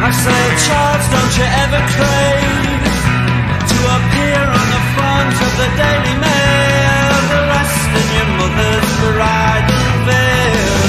I say, Charles, don't you ever crave to appear on the front of the Daily Mail, the rest in your mother's bridal veil.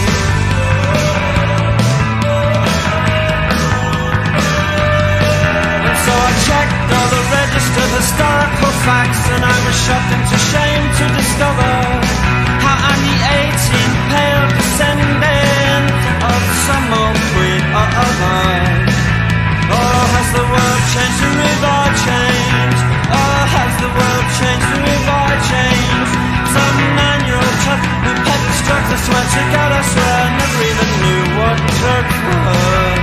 And so I checked all the registered historical facts, and I was shocked into shame to discover how I'm the 18th pale descendant of some old queen or other. Oh, has the world changed, the river changed? Oh, has the world changed, the river changed? Some 9-year-old chap who pecked drugs, I swear to God, I swear, never even knew what drugs were.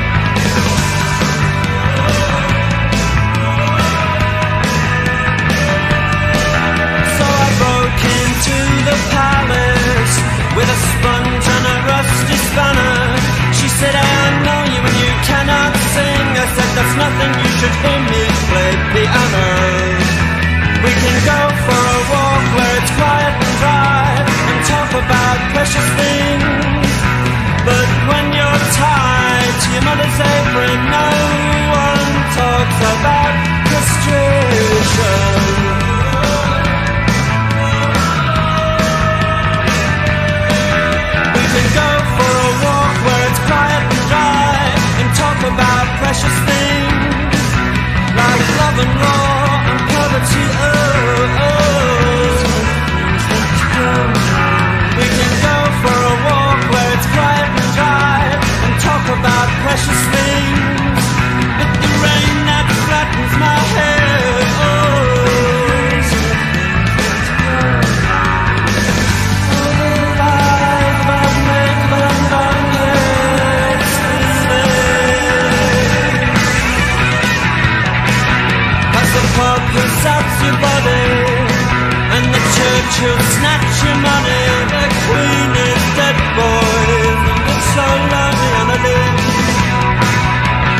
So I broke into the palace with a sponge and a rusty spanner. She said, I know you and you cannot sing. I said, that's nothing, you should hear me play piano. We can go for a walk where it's quiet and dry and talk about precious things. But when you're tied to your mother's apron, no one talks about castration. We can go for a walk where it's quiet and dry and talk about precious things like love and law and poverty. We can go for a walk where it's quiet and dry and talk about precious things. But the rain that flattens my head, who saps your body, and the church will snatch your money. The queen is dead, boys, and it's so lonely on a limb.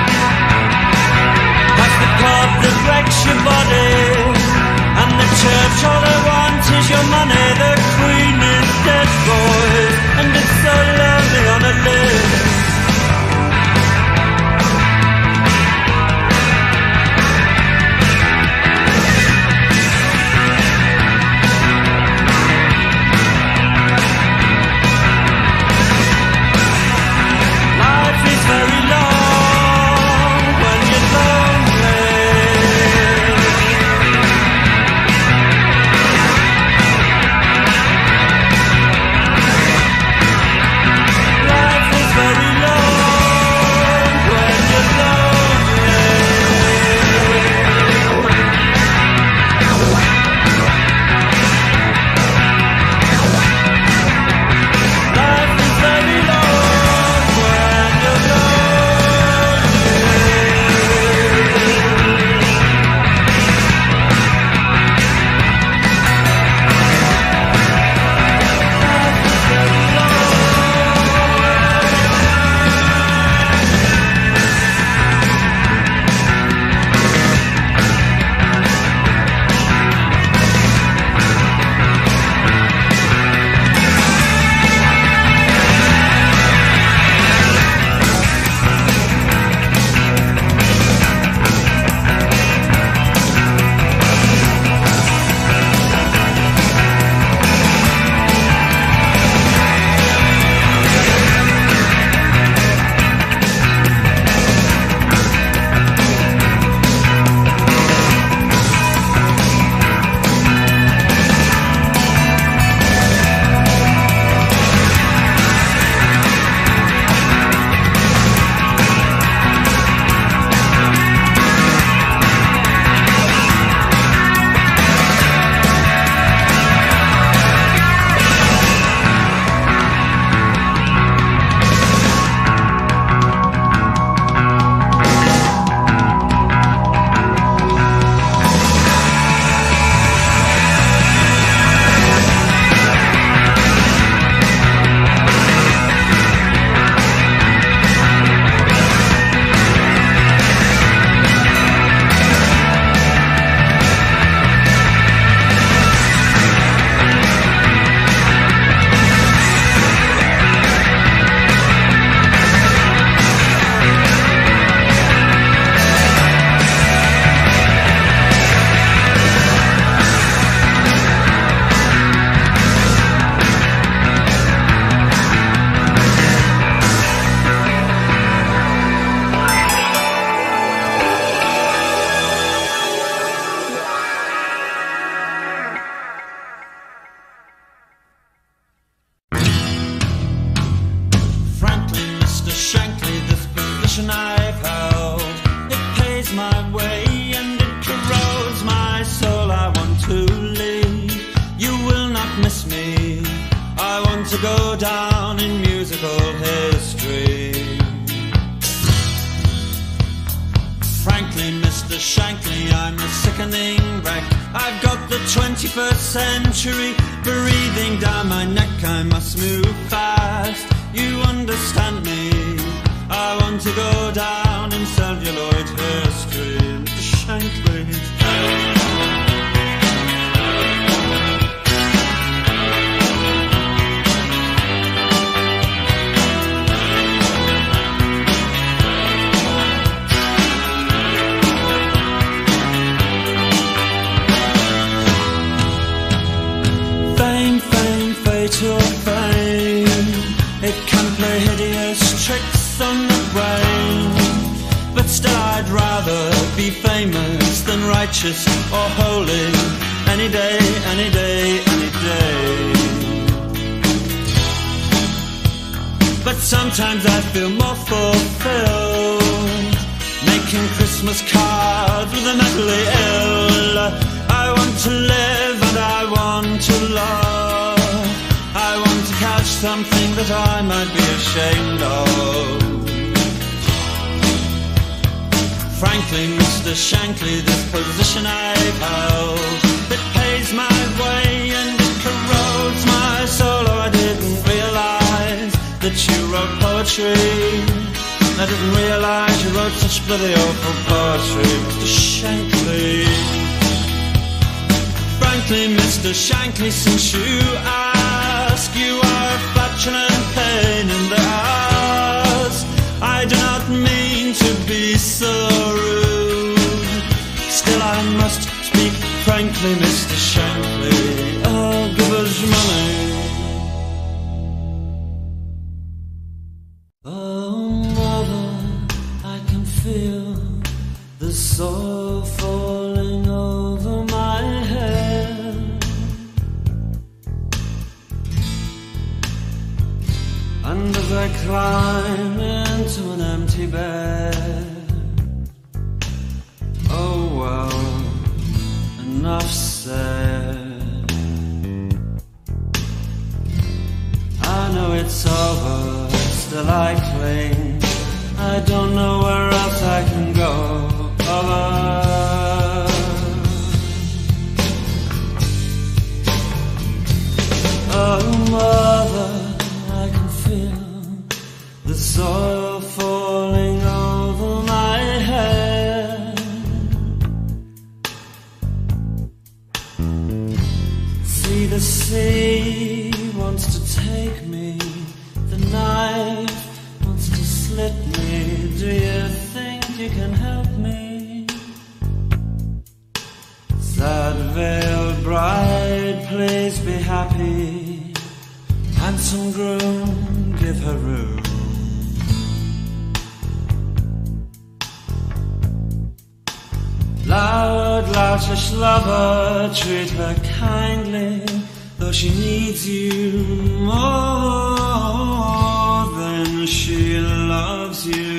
I've held. It pays my way and it corrodes my soul. I want to leave, you will not miss me. I want to go down in musical history. Frankly, Mr. Shankly, I'm a sickening wreck. I've got the 21st century breathing down my neck. I must move fast, you understand me. I want to go down in celluloid history. Mr. Shankly. Fatal fame, it can play hideous tricks on the brain. But still I'd rather be famous than righteous or holy. Any day, any day, any day. But sometimes I feel more fulfilled making Christmas cards with the mentally ill. I want to live and I want to love. I want to catch something that I might be ashamed of. Frankly, Mr. Shankly, this position I've held, it pays my way and it corrodes my soul. Oh, I didn't realize that you wrote poetry. I didn't realize you wrote such bloody awful poetry, Mr. Shankly. Frankly, Mr. Shankly, since you ask, you are a flatulent pain in the ass. I do not mean to be so rude, still I must speak frankly, Mr. Shankly. Oh, give us money. Oh, mother, I can feel the soil falling over my head. And as I climb into an empty bed, oh well, enough said. I know it's over, still I cling. I don't know where else I can go. Over. Oh, mother, I can feel the soil falling over my head. See, the sea wants to take me, the knife wants to slit me. Do you think you can help me? Sad veiled bride, please be happy. Handsome groom, give her room. Loud, loutish lover, treat her kindly, though she needs you more than she loves you.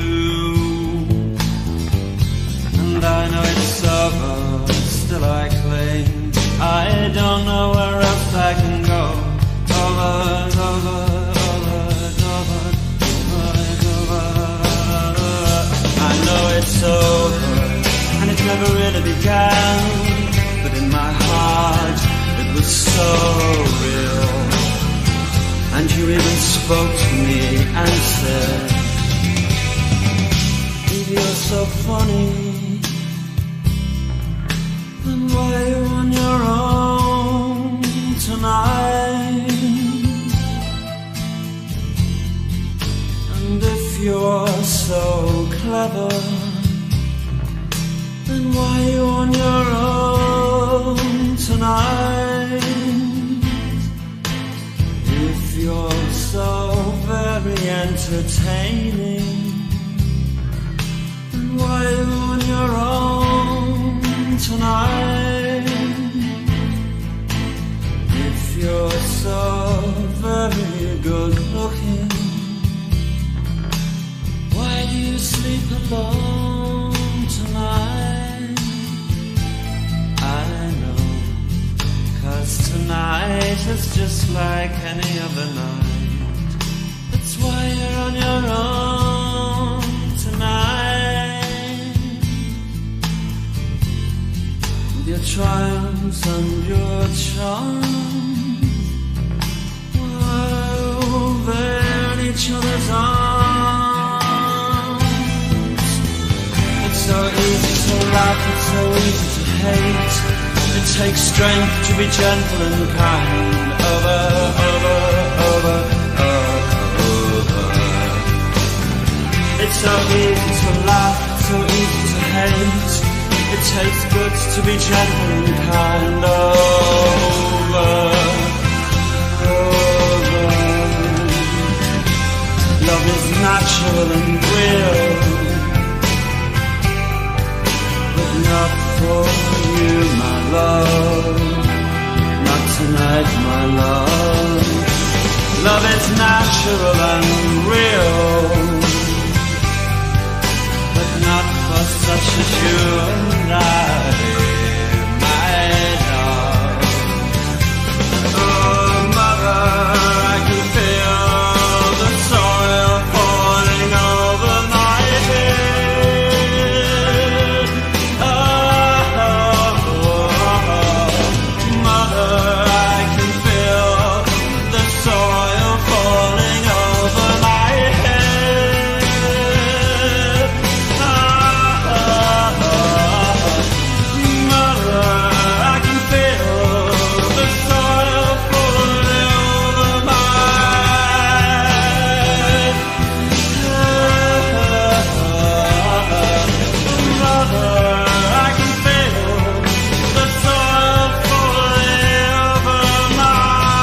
And I know it's over, still I cling. I don't know where else I can go. Over, over, over, over, over, over. I know it's over, and it never really began, but in my heart it was so real. And you even spoke to me and said, if you're so funny, then why are you on your own tonight? And if you're so clever, then why are you on your own tonight? If you're so very entertaining, then why are you on your own tonight? If you're so very good looking, why do you sleep at phone tonight. I know, 'cause tonight is just like any other night. That's why you're on your own tonight, with your triumphs and your charms, over each other's arms. It's so easy to love, it's so easy to hate. It takes strength to be gentle and kind. Over, over, over, over. It's so easy to laugh, so easy to hate. It takes guts to be gentle and kind. Over, over. Love is natural and real, but not for you, my love. Not tonight, my love. Love is natural and real, but not for such as you and I, my love. Oh, mother, I can feel the soil falling over my head. Oh, mother, I can feel the soil falling over my head. Mother, I can feel the soil falling over my head. Mother, I can feel the soil falling over my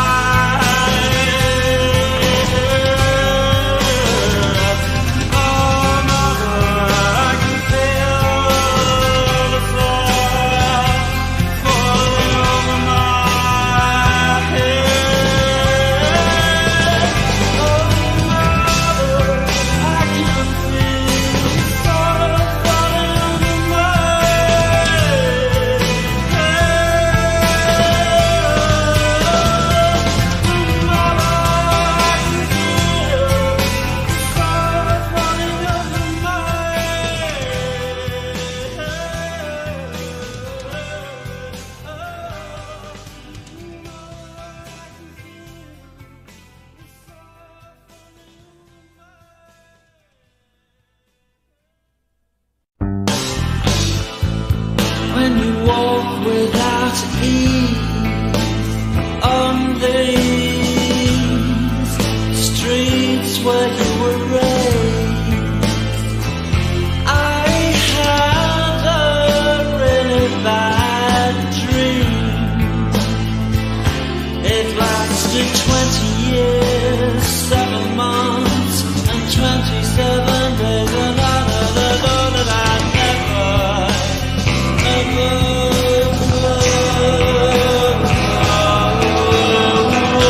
head. Oh, mother, I can feel the soil falling over my head. Oh, mother, I can feel the soil falling over my head. Mother, I can feel the soil falling over my when you walk without ease on these streets where you were raised, I had a really bad dream. It lasted 20 years, 7 months, and 27 days, and I never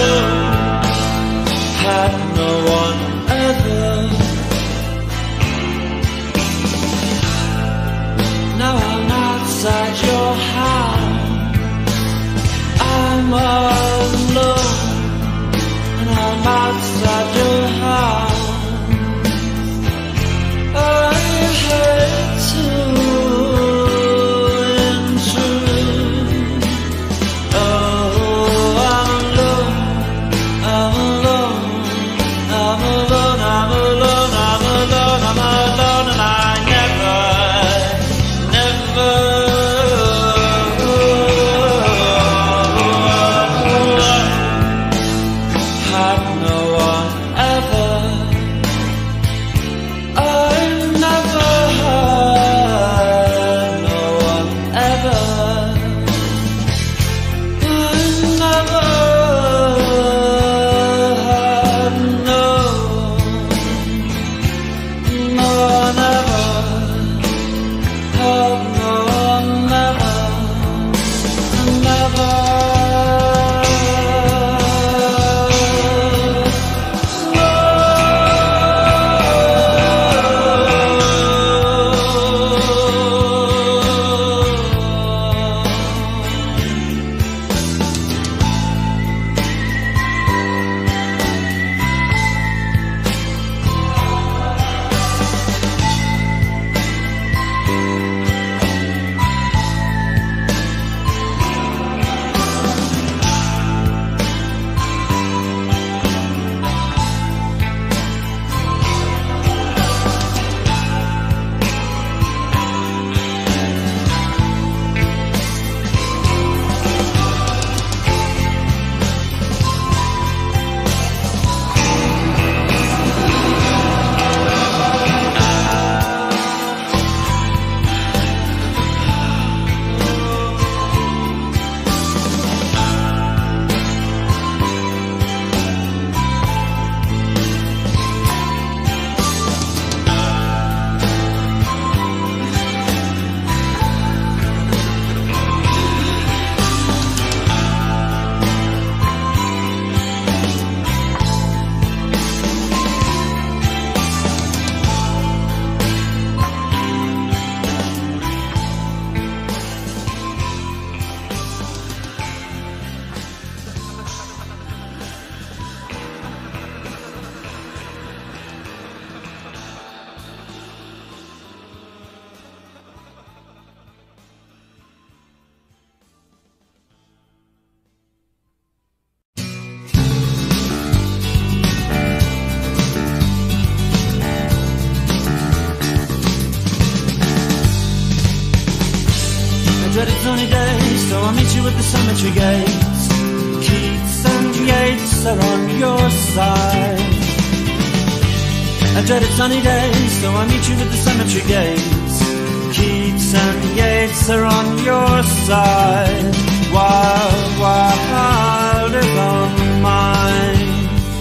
dreaded sunny day, so I'll meet you at the cemetery gates. Keats and Yeats are on your side. A dreaded sunny day, so I'll meet you at the cemetery gates. Keats and Yeats are on your side. Wild, wild is on mine.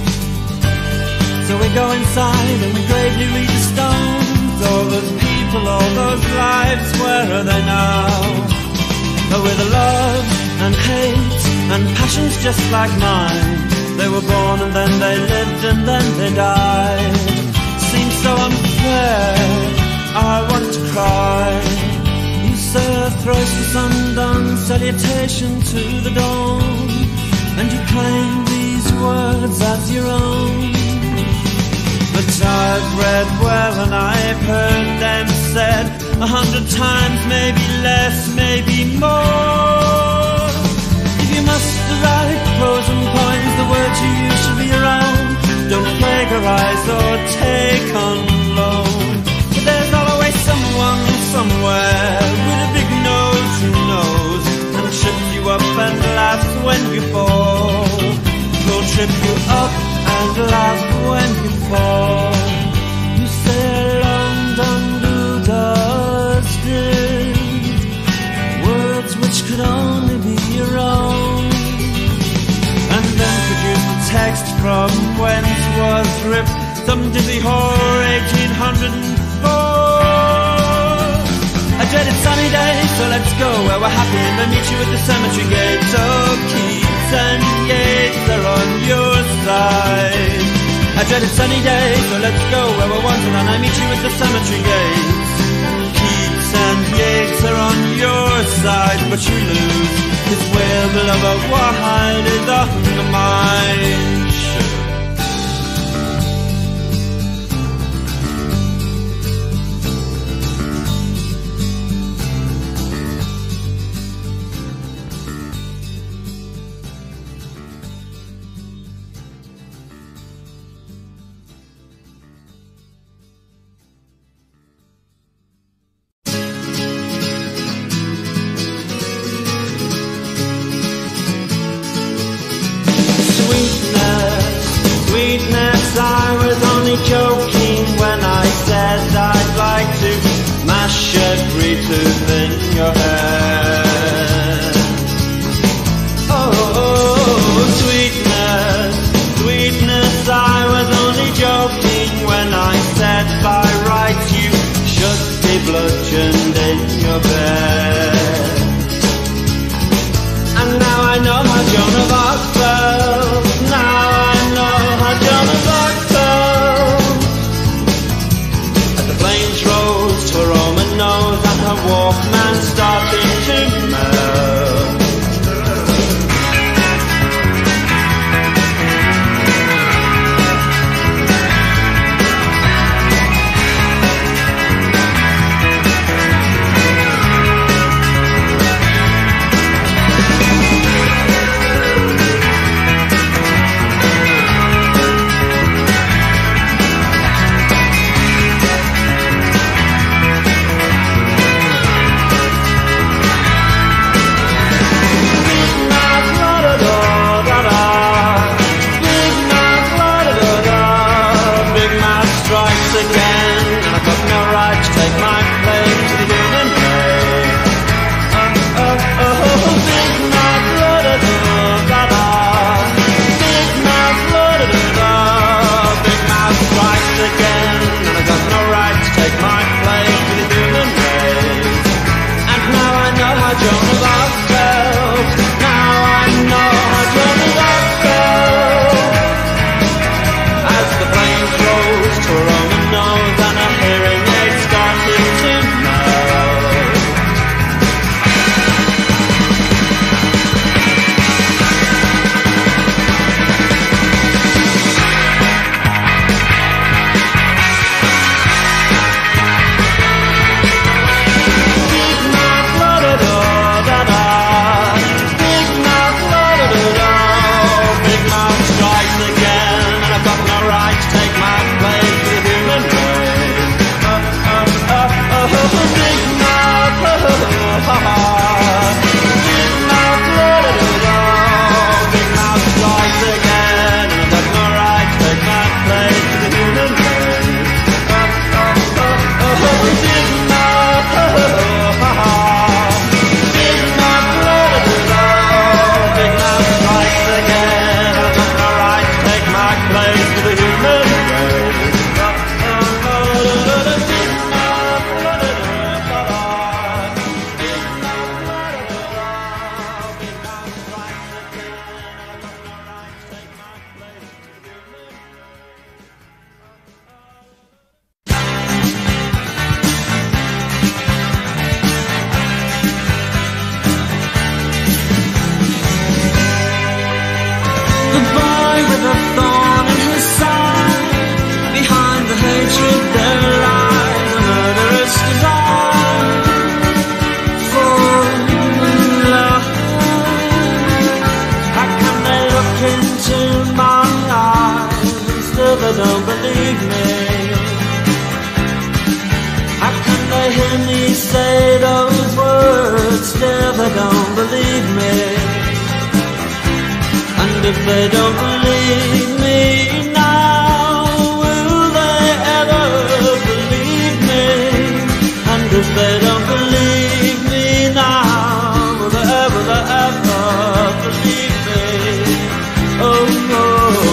So we go inside and we gravely read the stones. All those people, all those lives, where are they now? Oh, with love and hate and passions just like mine. They were born and then they lived and then they died. Seems so unfair, I want to cry. You say a thrice the sun-done salutation to the dawn, and you claim these words as your own. But I've read well and I've heard them said 100 times, maybe less, maybe more. If you must write pros and cons, the words you use should be your own. Don't plagiarize or take on loan. But there's always someone somewhere with a big nose who knows, and trips you up and laughs when you fall. Will trip you up and laugh when you fall. You say London dusted words which could only be your own, and then produce the text from whence was ripped some dizzy whore 1804. A dreaded sunny day, so let's go where we're happy and then meet you at the cemetery gates. Oh, Keats and Yeats are on your side. A dreaded sunny day, so let's go where we're wanted and I meet you at the cemetery gates. Keats and Yeats are on your side, but you lose, 'cause where the lover wide is on the mind. I was only joking when I said I'd like to mash every tooth in your head. Oh, sweetness, sweetness, I was only joking when I said by right you should be bludgeoned in your bed. And now I know how Joan of Arc felt. Now I know how Joan of Arc felt. As the flames rose to her Roman nose and her Walkman started to melt. Roman nose and a hearing aid started to melt. can he say those words? Still they don't believe me. And if they don't believe me now, will they ever believe me? And if they don't believe me now, will they ever believe me? Oh, oh.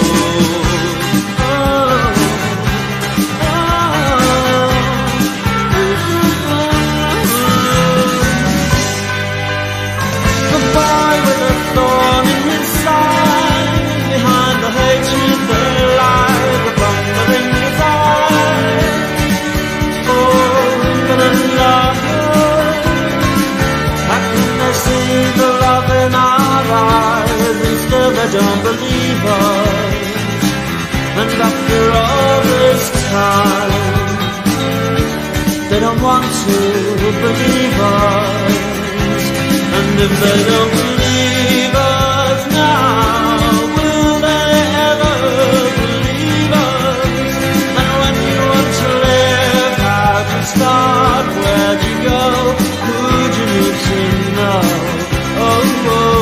They don't believe us, and after all this time, they don't want to believe us. And if they don't believe us now, will they ever believe us? And when you want to live, how to start, where'd you go, who'd you need to know? Oh, oh.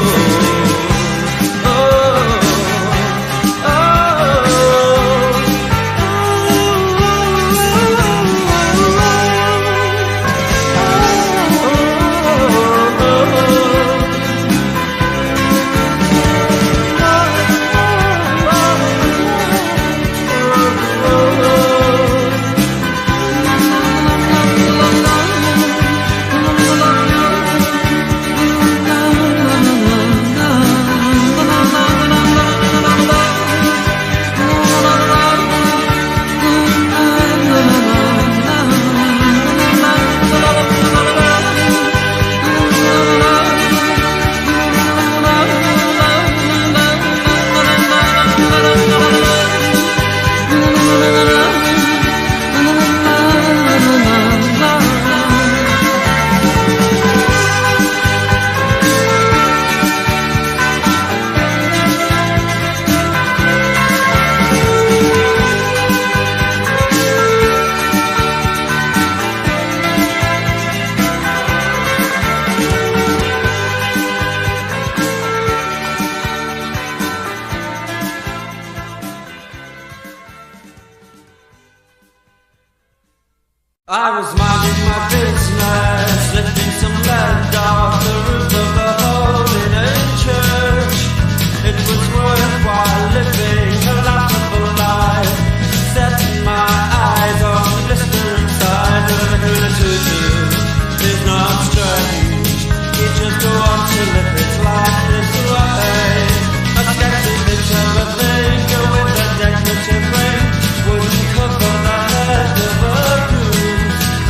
I was minding my business, lifting some lead off the roof of a holy church. It was worthwhile living a laughable life, setting my eyes on the distant side of the hula-tutu. It's not strange, you just go on to live its life this way. A sketchy picture of a finger with a decorative ring wouldn't cover the head of a goose.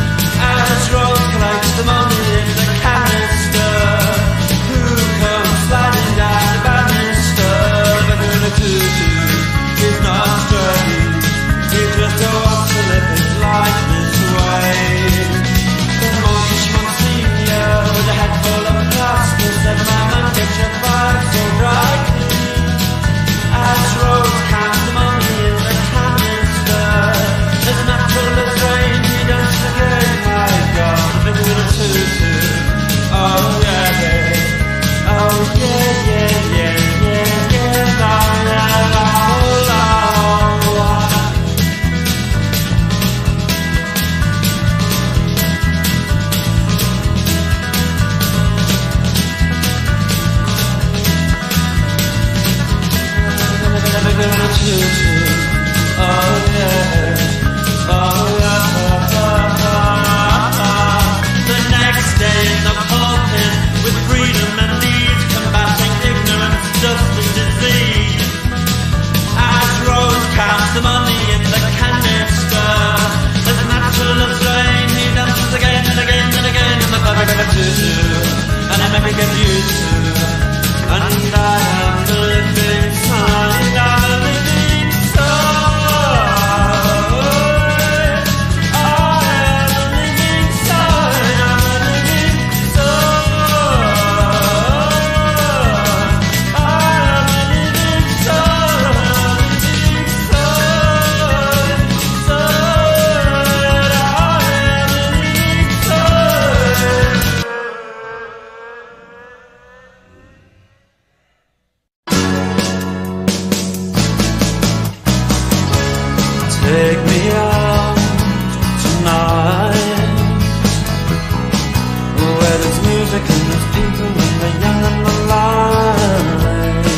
As Rose collects the money in the canister, who comes sliding down the banister? The hula-tutu is not strange, he just go on to live his life this way. The monkish Monsignor with a head full of plaster said, "My man, get your bag so dry clean." As Rose counts the money in the canister, as natural as rain, he dances again. My God, the hula-tutu. Oh yeah, yeah. Oh yeah, yeah, yeah, yeah, yeah. La la la la la. Oh yeah, oh yeah. The next day in the pulpit, with freedom and need, combating ignorance, dust and disease. As Rose counts the money in the canister, as natural as rain, he dances again and again and again in the fabric of a tutu, and I never get used to. And I am the living sign, I'm a living soul. I am a living sign, I'm a living soul. I am a living soul, I am a living soul. magic in those people when they're young and alive.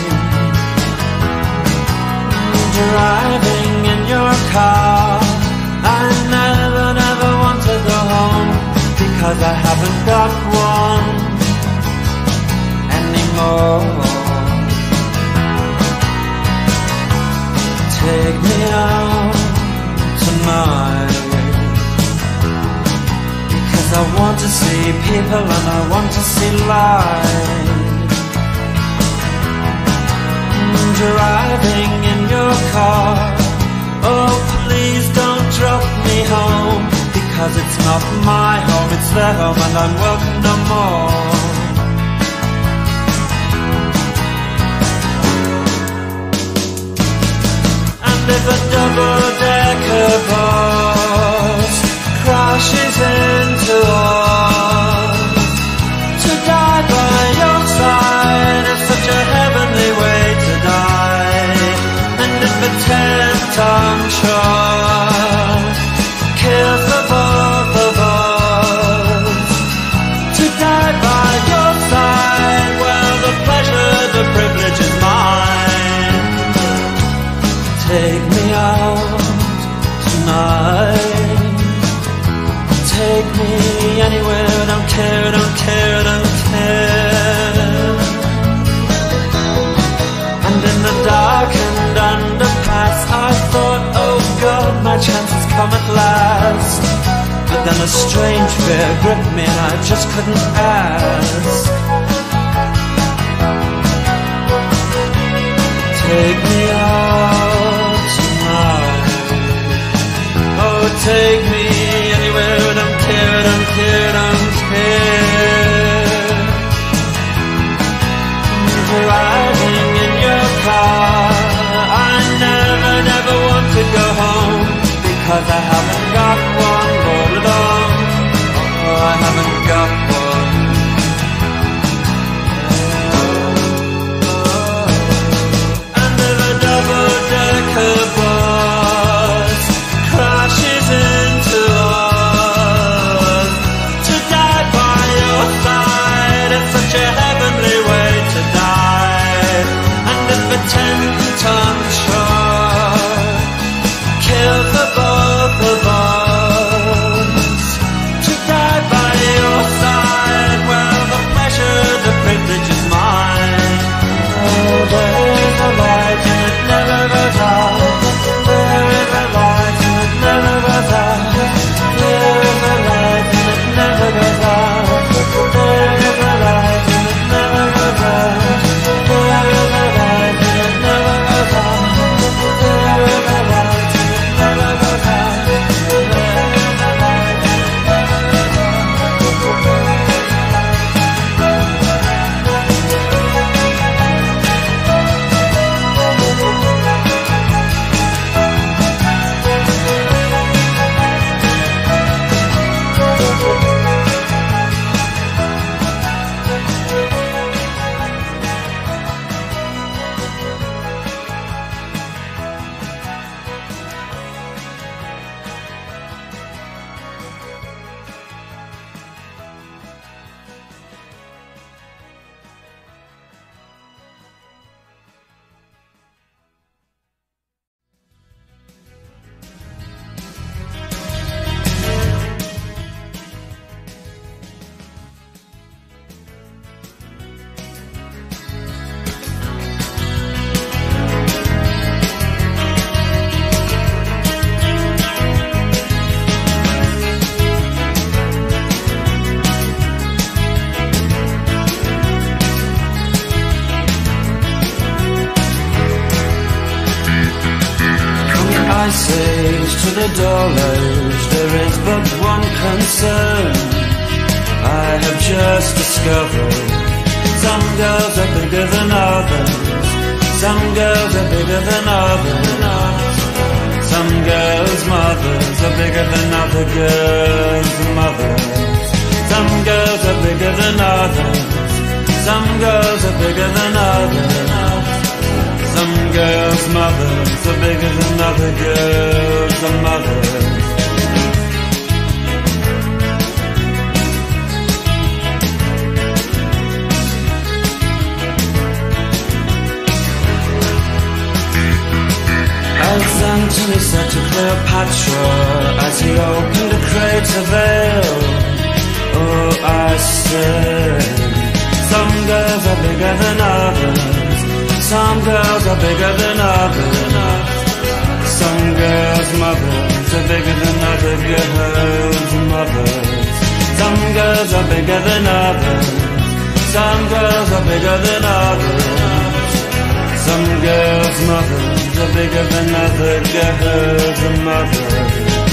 Driving in your car, I never want to go home, because I haven't got one anymore. Take me out tonight, because I want to see people and I want to see light. Driving in your car, oh please don't drop me home, because it's not my home, it's their home and I'm welcome no more. And if a double-decker bus crashes into us, to die by your side is such a heavenly way to die. And if a 10-ton truck kills the both of us, to die by your side, well, the pleasure, the privilege is mine. Take me out tonight, take me anywhere, don't care, don't care, don't care. And in the darkened underpass, I thought, oh God, my chance has come at last. But then a strange fear gripped me and I just couldn't ask. Take me out tonight, oh take me anywhere, don't care, don't care, don't care. Driving in your car, I never want to go home, because I haven't got one all along. Oh, I haven't got one. And if a double-decker bus crashes into us, to die by your side is such a heavenly way to die. And if a 10-ton truck kills the both of us, to die by your side, well, the pleasure, the privilege is mine. Oh, there is a light and it never goes out. There is a light and it never goes out. There is a light and it never goes out. There is a light and it never goes out. There is a light and it never goes out. There is a light and it never goes out. There is a light and it never goes out. Ice Age to the Dull Age, there is but one concern I have just discovered. Some girls are bigger than others, some girls are bigger than others. Some girls' mothers are bigger than other girls' mothers. Some girls are bigger than others, some girls are bigger than others. Some girls' mothers are bigger than other girls' mothers. Cleopatra as he opened a crate of ale. Oh, I said, some girls are bigger than others. Some girls are bigger than others. Some girls' mothers are bigger than other girls' mothers. Some girls are bigger than others. Some girls are bigger than others. Some girls' mothers are bigger than other girls' mothers.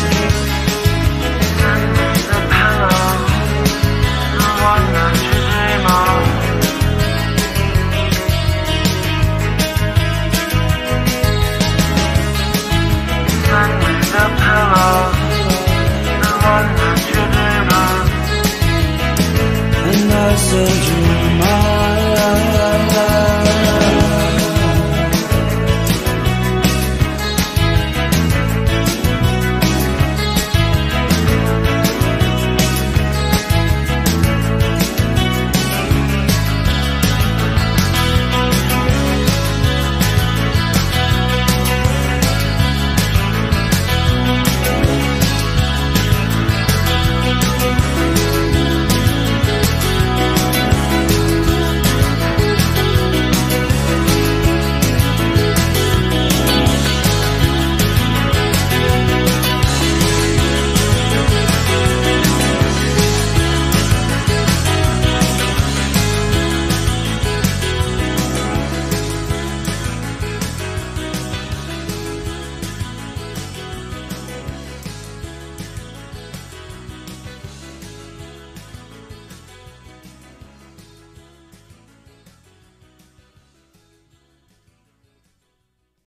Send me the pillow, the one that you dream of. Send me the pillow, the one that you dream of. And I send you